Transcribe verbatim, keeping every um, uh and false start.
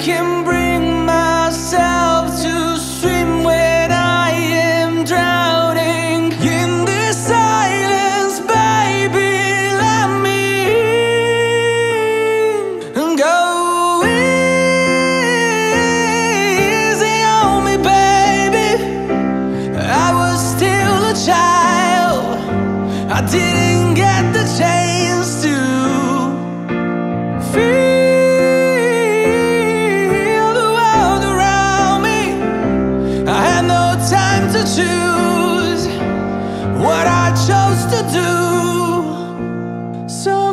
can bring myself to swim when I am drowning in this silence, baby. Let me in. Go easy on me, baby. I was still a child. I didn't get the chance to feel the world around me. I had no time to choose what I chose to do. So